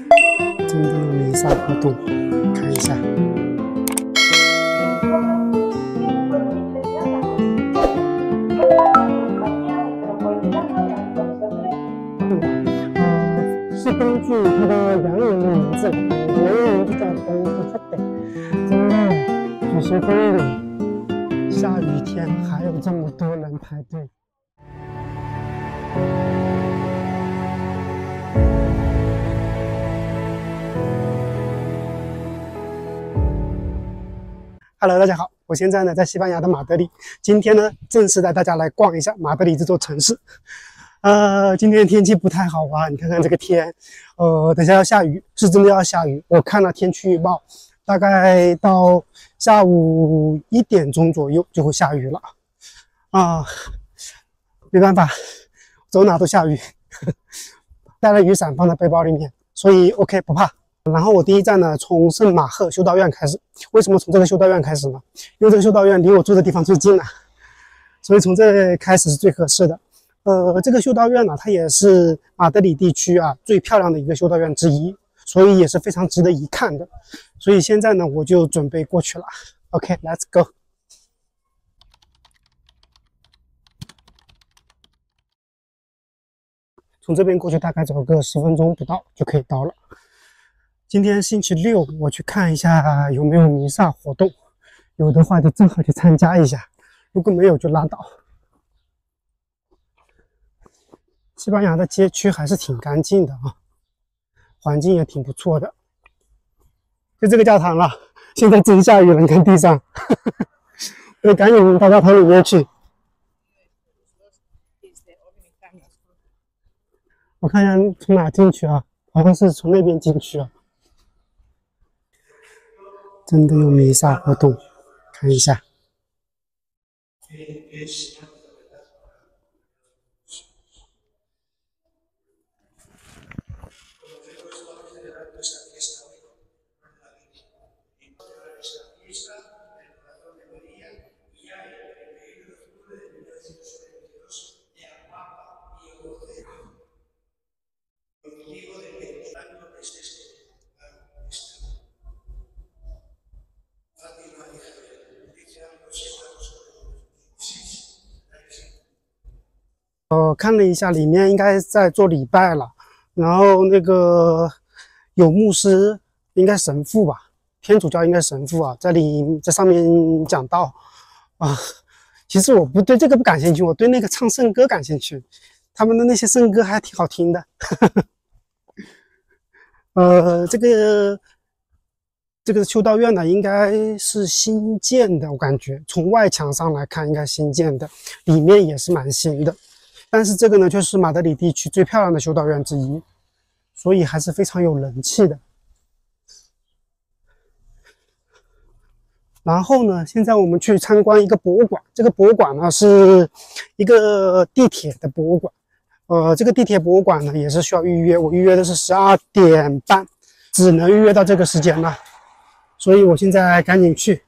真的有弥撒活动，看一下。是根据它的原文的名字来，原文就叫东布特，真的举行婚礼，下雨天还有这么多人排队。Hello， 大家好，我现在呢在西班牙的马德里，今天呢正式带大家来逛一下马德里这座城市。今天天气不太好啊，你看看这个天，等下要下雨，是真的要下雨。我看了天气预报，大概到下午1点钟左右就会下雨了。没办法，走哪都下雨，带了雨伞放在背包里面，所以 OK 不怕。然后我第一站呢从圣马赫修道院开始，为什么从这个修道院开始呢？因为这个修道院离我住的地方最近啊，所以从这开始是最合适的。这个修道院呢，它也是马德里地区啊最漂亮的一个修道院之一，所以也是非常值得一看的。所以现在呢，我就准备过去了。OK，let's go。从这边过去大概走个10分钟不到就可以到了。今天星期六，我去看一下有没有弥撒活动，有的话就正好去参加一下，如果没有就拉倒。西班牙的街区还是挺干净的啊，环境也挺不错的。就这个教堂了，现在真下雨了，你看地上，我得赶紧到教堂里面去。我看一下从哪进去啊，好像是从那边进去啊。真的有弥撒活动，看一下。看了一下，里面应该在做礼拜了，然后那个有牧师，应该神父吧，天主教应该神父啊，在上面讲道啊。其实我对这个不感兴趣，我对那个唱圣歌感兴趣，他们的那些圣歌还挺好听的。这个修道院呢，应该是新建的，我感觉从外墙上来看应该新建的，里面也是蛮新的。但是这个呢，就是马德里地区最漂亮的修道院之一，所以还是非常有人气的。然后呢，现在我们去参观一个博物馆，这个博物馆呢是一个地铁的博物馆。这个地铁博物馆呢也是需要预约，我预约的是12点半，只能预约到这个时间了，所以我现在赶紧去。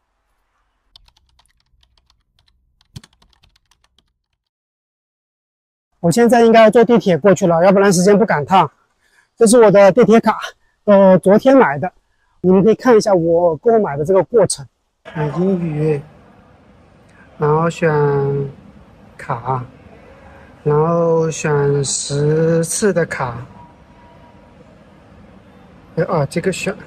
我现在应该坐地铁过去了，要不然时间不赶趟。这是我的地铁卡，昨天买的，你们可以看一下我购买的这个过程。英语，然后选卡，然后选10次的卡。这个选，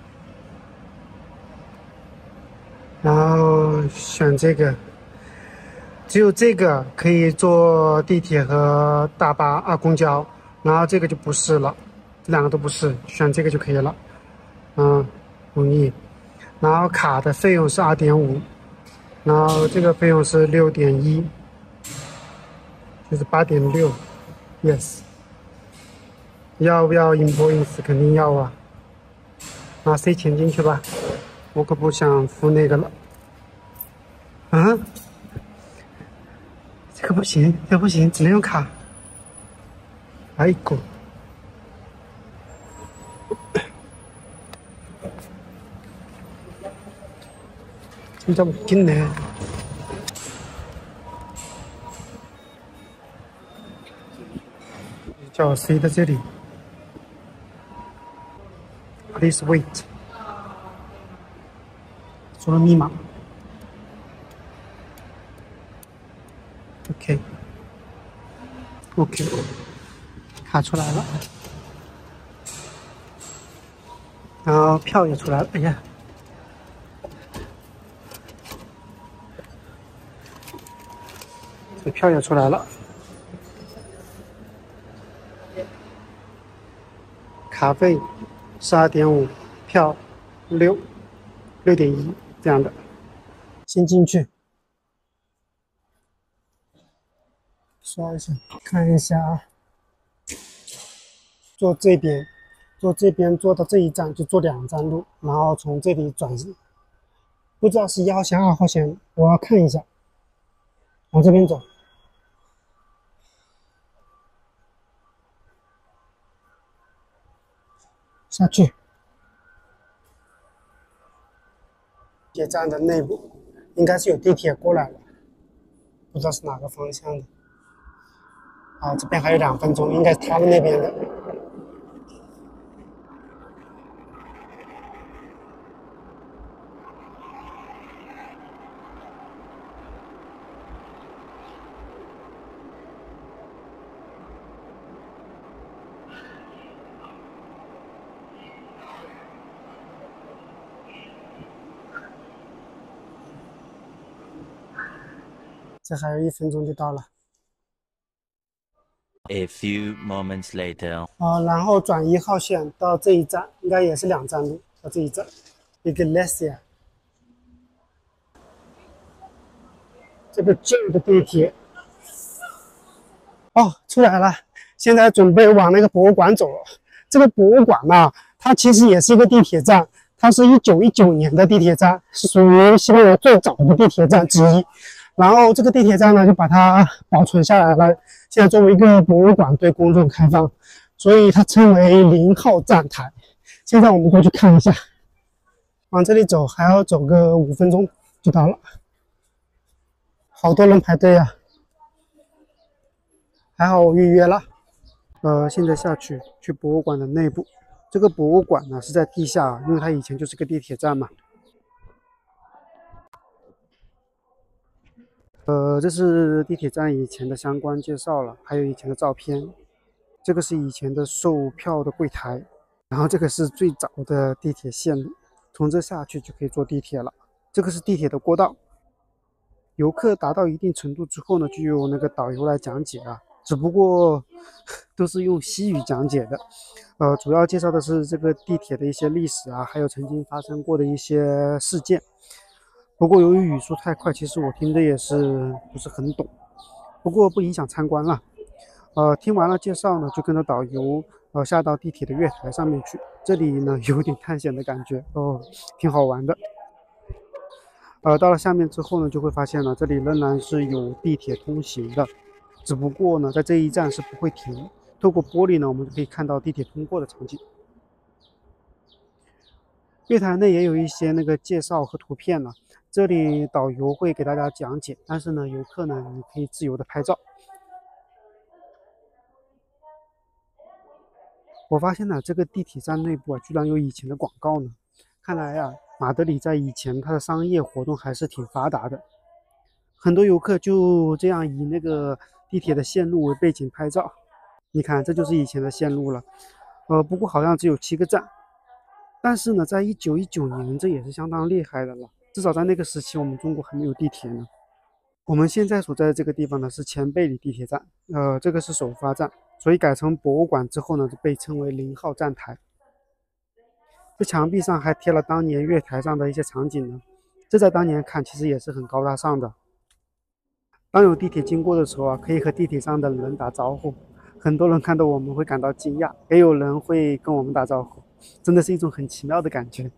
然后选这个。只有这个可以坐地铁和大巴公交，然后这个就不是了，这两个都不是，选这个就可以了。同意。然后卡的费用是2.5，然后这个费用是6.1，就是8.6。Yes。要不要 invoice？ 肯定要啊。拿塞钱进去吧，我可不想付那个了。这个不行，这个不行，只能用卡。哎哥，真叫不进呢。叫我塞到这里。 Please wait。输入密码。OK， 卡出来了，然后票也出来了。哎呀，这票也出来了，卡费12.5，票6.1这样的。先进去。 刷一下，看一下啊。坐这边坐到这一站就坐2站路，然后从这里转，不知道是1号线、2号线，我要看一下。往这边走，下去。地铁站的内部应该是有地铁过来了，不知道是哪个方向的。 啊，这边还有2分钟，应该是他们那边的。这还有1分钟就到了。 A few moments later. 然后转1号线到这一站，应该也是2站路到这一站 ，Iglesia。这个旧的地铁，哦，出来了，现在准备往那个博物馆走了。这个博物馆呢，它其实也是一个地铁站，它是1919年的地铁站，是属于西班牙最早的地铁站之一。 然后这个地铁站呢，就把它保存下来了，现在作为一个博物馆对公众开放，所以它称为0号站台。现在我们过去看一下，往这里走还要走个5分钟就到了，好多人排队啊，还好我预约了。现在下去博物馆的内部，这个博物馆呢是在地下，因为它以前就是个地铁站嘛。 这是地铁站以前的相关介绍了，还有以前的照片。这个是以前的售票的柜台，然后这个是最早的地铁线路，从这下去就可以坐地铁了。这个是地铁的过道。游客达到一定程度之后呢，就由那个导游来讲解啊，只不过都是用西语讲解的。主要介绍的是这个地铁的一些历史啊，还有曾经发生过的一些事件。 不过由于语速太快，其实我听的也是不是很懂，不过不影响参观了。听完了介绍呢，就跟着导游下到地铁的月台上面去。这里呢有点探险的感觉哦，挺好玩的。到了下面之后呢，就会发现了这里仍然是有地铁通行的，只不过呢在这一站是不会停。透过玻璃呢，我们就可以看到地铁通过的场景。 月台内也有一些那个介绍和图片呢，这里导游会给大家讲解，但是呢，游客呢，你可以自由的拍照。我发现呢，这个地铁站内部啊，居然有以前的广告呢，看来啊，马德里在以前它的商业活动还是挺发达的，很多游客就这样以那个地铁的线路为背景拍照。你看，这就是以前的线路了，不过好像只有7个站。 但是呢，在1919年，这也是相当厉害的了。至少在那个时期，我们中国还没有地铁呢。我们现在所在的这个地方呢，是前贝里地铁站，这个是首发站，所以改成博物馆之后呢，就被称为0号站台。这墙壁上还贴了当年月台上的一些场景呢，这在当年看其实也是很高大上的。当有地铁经过的时候啊，可以和地铁上的人打招呼，很多人看到我们会感到惊讶，也有人会跟我们打招呼。 真的是一种很奇妙的感觉。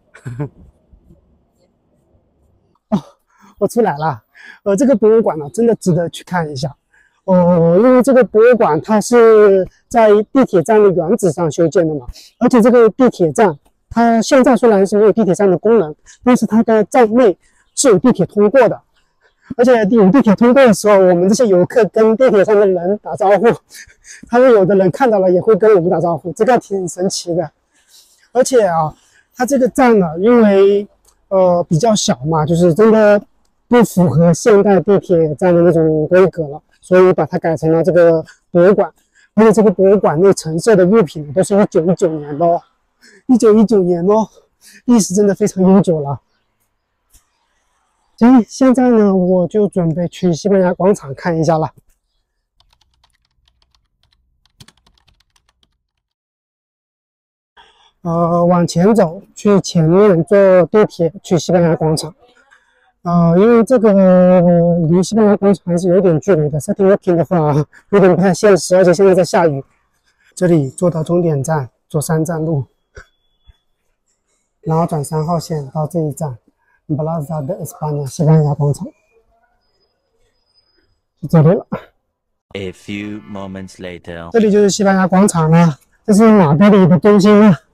哦，我出来了。这个博物馆呢，真的值得去看一下。因为这个博物馆它是在地铁站的原址上修建的嘛，而且这个地铁站它现在虽然是没有地铁站的功能，但是它的站内是有地铁通过的。而且有地铁通过的时候，我们这些游客跟地铁上的人打招呼，他们有的人看到了也会跟我们打招呼，这个挺神奇的。 而且啊， 它这个站呢，因为比较小嘛，就是真的不符合现代地铁站的那种规格了，所以把它改成了这个博物馆。而且这个博物馆内陈设的物品都是1919年的哦，1919年哦，历史真的非常悠久了。所以现在呢，我就准备去西班牙广场看一下了。往前走，去前面坐地铁去西班牙广场。因为这个离西班牙广场还是有点距离的 ，city walking 的话有点不太现实，而且现在在下雨。这里坐到终点站，坐3站路，然后转3号线到这一站 ，Plaza de España 西班牙广场，就这里了。 A few moments later. 这里就是西班牙广场了，这是马德里的中心了。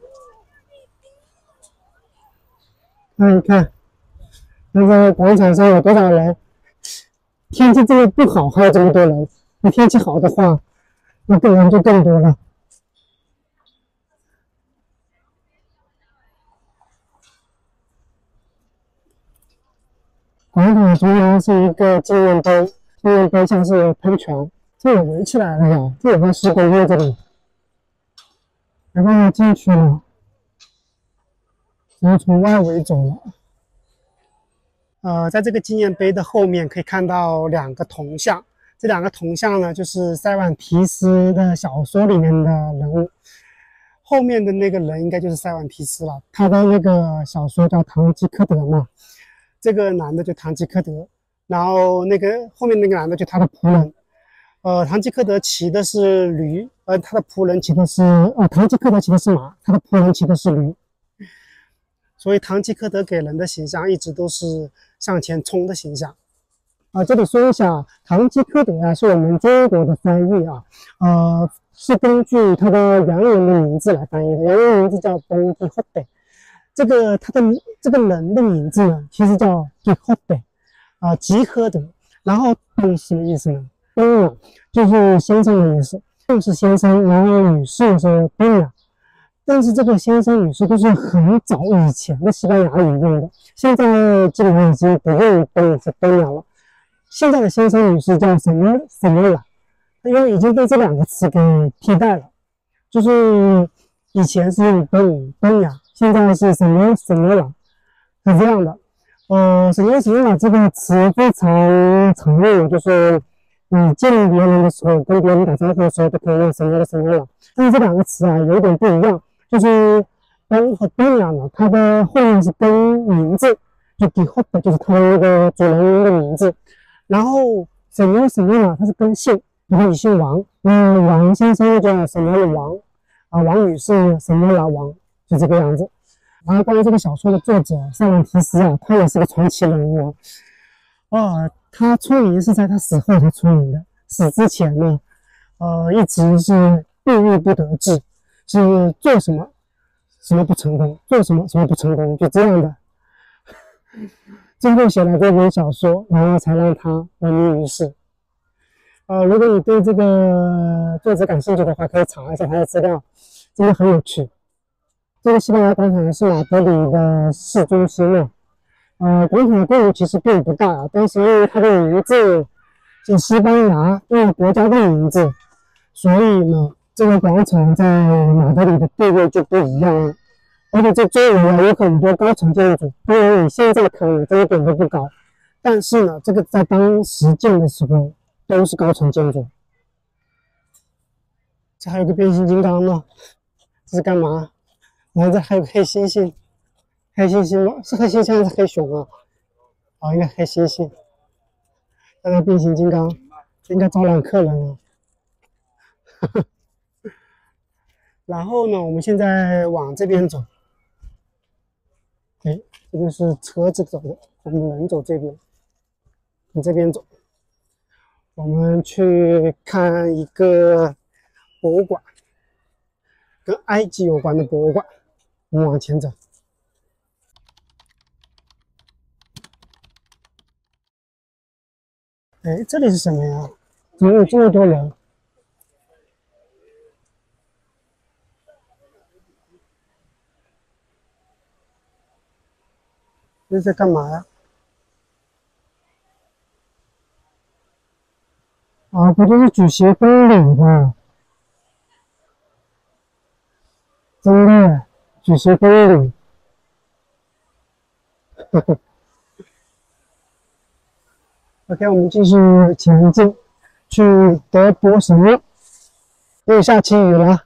看一看，那个广场上有多少人？天气这么不好，还有这么多人。那天气好的话，那个人就更多了。广场中央是一个纪念碑，纪念碑上是有喷泉，这也围起来了呀，这有个施工在这里，没办法进去了，只能从外围走了。在这个纪念碑的后面可以看到2个铜像，这2个铜像呢，就是塞万提斯的小说里面的人物。后面的那个人应该就是塞万提斯了，他的那个小说叫《堂吉诃德》嘛，这个男的就堂吉诃德，然后那个后面那个男的就他的仆人。堂吉诃德骑的是驴，他的仆人骑的是堂吉诃德骑的是马，他的仆人骑的是驴。所以堂吉诃德给人的形象一直都是向前冲的形象。这里说一下，堂吉诃德啊，是我们中国的翻译啊，是根据他的原文的名字来翻译的，原文名字叫 Don Quixote。他的这个人的名字呢，其实叫 Quixote，吉诃德。然后东是什么意思呢？东啊，就是先生的意思，东是先生，然后女士是东啊。但是这个先生女士都是很早以前的西班牙语用的，现在基本上已经不用东是东了。现在的先生女士叫什么了，因为已经被这2个词给替代了，就是以前是用东呀，现在是什么了，是这样的。什么了这个词非常常用，就是你见别人的时候，跟别人打招呼的时候都可以用什么了。但是这2个词啊有点不一样，就是东和东呀呢，它的后面是跟名字，就 Quixote 就是他的那个主人公的名字。然后什么了，它是跟姓，比如你姓王，王先生叫什么了王，王女士什么了王，就这个样子。然后关于这个小说的作者塞万提斯啊，他也是个传奇人物他出名是在他死后才出名的，死之前呢，一直是郁郁不得志，是做什么不成功，做什么不成功，就这样的。最后写了这本小说，然后才让他闻名于世。如果你对这个作者感兴趣的话，可以查一下他的资料，真的很有趣。这个西班牙广场是马德里的市中心嘛，广场的规模其实并不大，但是因为它的名字是西班牙这个国家的名字，所以呢，这个广场在马德里的地位就不一样了。而且这周围啊有很多高层建筑，当然你现在看这一点都不高，但是呢，这个在当时建的时候都是高层建筑。这还有个变形金刚呢，这是干嘛？然后这还有个黑猩猩，黑猩猩吗？是黑猩猩还是黑熊啊？应该黑猩猩。那个变形金刚应该招揽客人了。然后呢，我们现在往这边走。这边是车子走的，我们人走这边，往这边走。我们去看一个博物馆，跟埃及有关的博物馆。我们往前走。这里是什么呀？怎么有这么多人？ 这是在干嘛呀？啊，不就是举行婚礼的，真的，举行婚礼。OK，我们继续前进，去德国神庙。又下起雨了。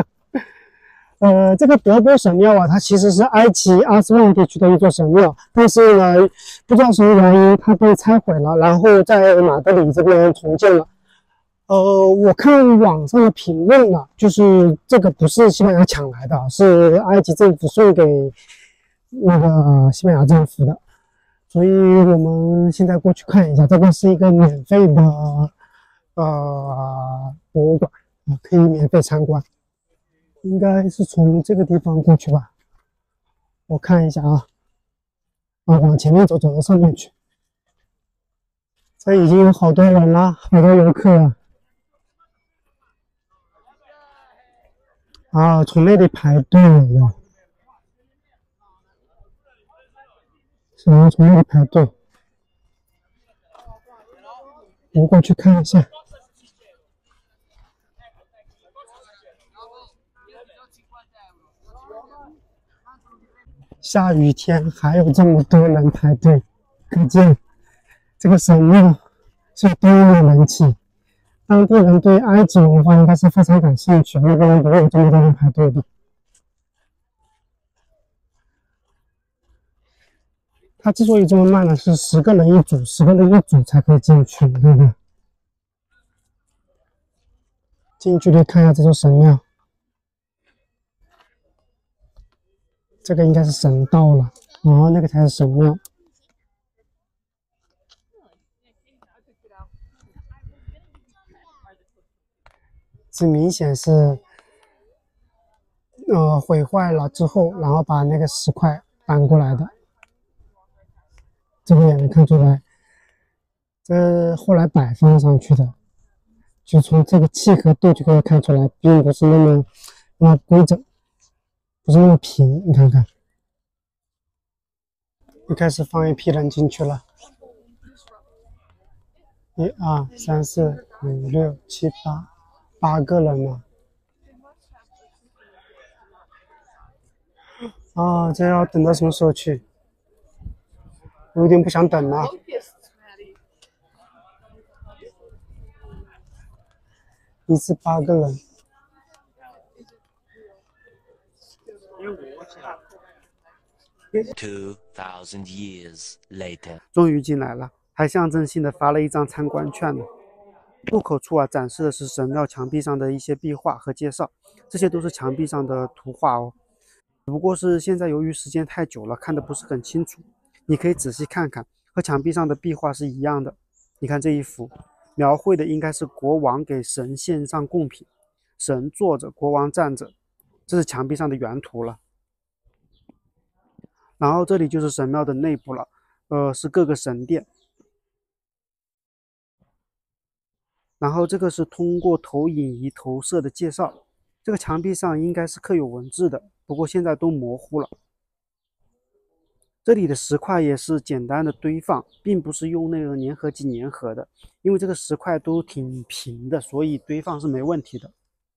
这个德波神庙啊，它其实是埃及阿斯旺地区的一座神庙，但是呢，不知道什么原因，它被拆毁了，然后在马德里这边重建了。我看网上的评论了，就是这个不是西班牙抢来的，是埃及政府送给那个西班牙政府的，所以我们现在过去看一下，这个是一个免费的博物馆啊，可以免费参观。应该是从这个地方过去吧，我看一下啊，往前面走，走到上面去。这已经有好多人了，好多游客了。啊，从那里排队了，是啊，从那里排队。我过去看一下。下雨天还有这么多人排队，可见这个神庙是多么的人气。当地人对埃及文化应该是非常感兴趣，要不然不会有这么多人排队的。它之所以这么慢呢，是10个人一组，10个人一组才可以进去，对不对？近距离看一下这座神庙，这个应该是神道了，哦，那个才是神庙。这明显是，毁坏了之后，然后把那个石块搬过来的，这个也能看出来，这后来摆放上去的，就从这个契合度就可以看出来，并不是那么规整，不是那么平，你看看。又开始放一批人进去了，1、2、3、4、5、6、7、8个人了。啊，这要等到什么时候去？我有点不想等了。一次8个人。 2000 years later， 终于进来了，还象征性的发了一张参观券呢。入口处啊，展示的是神庙墙壁上的一些壁画和介绍，这些都是墙壁上的图画哦。不过是现在由于时间太久了，看得不是很清楚。你可以仔细看看，和墙壁上的壁画是一样的。你看这一幅，描绘的应该是国王给神献上贡品，神坐着，国王站着，这是墙壁上的原图了。然后这里就是神庙的内部了，是各个神殿。然后这个是通过投影仪投射的介绍，这个墙壁上应该是刻有文字的，不过现在都模糊了。这里的石块也是简单的堆放，并不是用那个粘合剂粘合的，因为这个石块都挺平的，所以堆放是没问题的。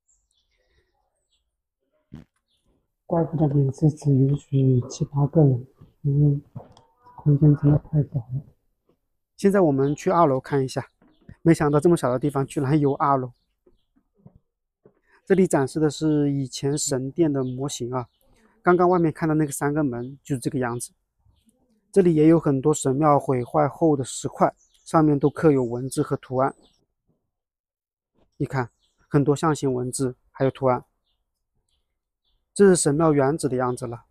怪不得每次只允许7、8个人，因为空间真的太小了。现在我们去2楼看一下，没想到这么小的地方居然有2楼。这里展示的是以前神殿的模型啊，刚刚外面看到那个3个门就是这个样子。这里也有很多神庙毁坏后的石块，上面都刻有文字和图案。你看，很多象形文字还有图案，这是神庙原址的样子了。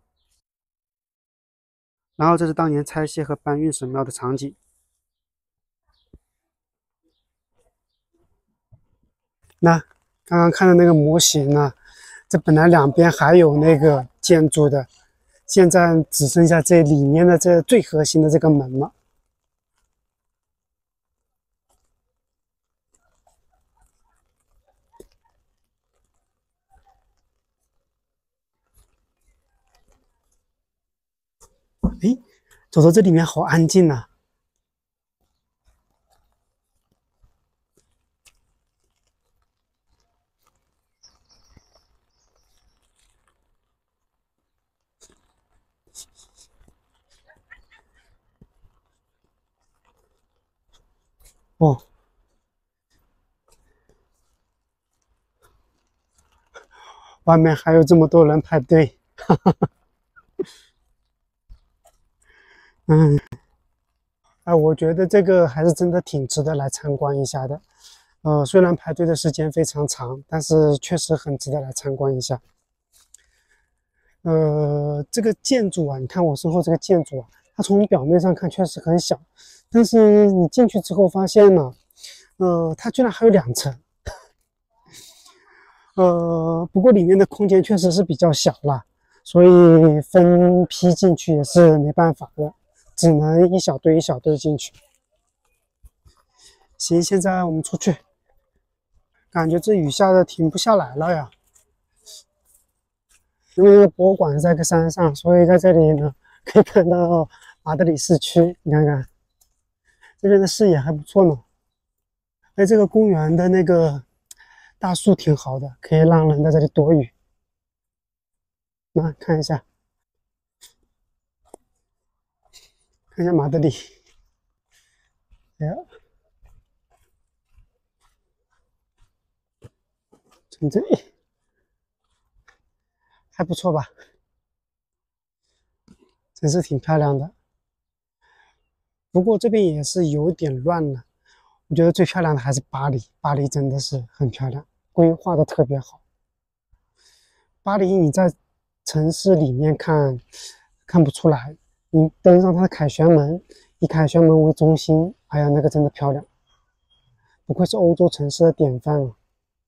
然后这是当年拆卸和搬运神庙的场景。那刚刚看的那个模型呢，这本来两边还有那个建筑的，现在只剩下这里面的这最核心的这个门了。诶， 走到这里面好安静呐、哦，外面还有这么多人排队，哈哈哈。嗯，哎，我觉得这个还是真的挺值得来参观一下的。虽然排队的时间非常长，但是确实很值得来参观一下。这个建筑啊，你看我身后这个建筑啊，它从表面上看确实很小，但是你进去之后发现呢，它居然还有2层。不过里面的空间确实是比较小了，所以分批进去也是没办法的，只能一小堆一小堆进去。行，现在我们出去，感觉这雨下的停不下来了呀。因为博物馆在个山上，所以在这里呢可以看到马德里市区。你看看这边的视野还不错呢。哎，这个公园的那个大树挺好的，可以让人在这里躲雨。那看一下，看一下马德里。哎呀，从这里还不错吧？真是挺漂亮的。不过这边也是有点乱了。我觉得最漂亮的还是巴黎，巴黎真的是很漂亮，规划的特别好。巴黎你在城市里面看不出来，你登上它的凯旋门，以凯旋门为中心，哎呀，那个真的漂亮，不愧是欧洲城市的典范啊。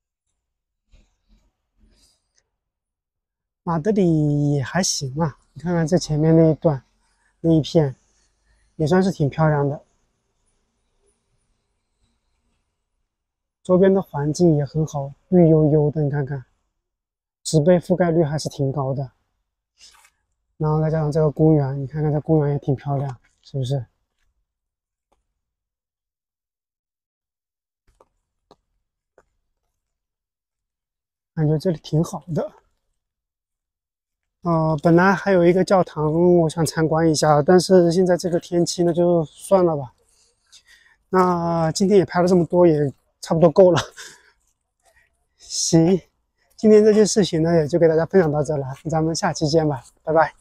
马德里也还行啊，你看看这前面那一段，那一片也算是挺漂亮的，周边的环境也很好，绿油油的，你看看，植被覆盖率还是挺高的。然后再加上这个公园，你看看这公园也挺漂亮，是不是？感觉这里挺好的。本来还有一个教堂，我想参观一下，但是现在这个天气呢，就算了吧。那今天也拍了这么多，也差不多够了。行，今天这件事情呢，也就给大家分享到这了，咱们下期见吧，拜拜。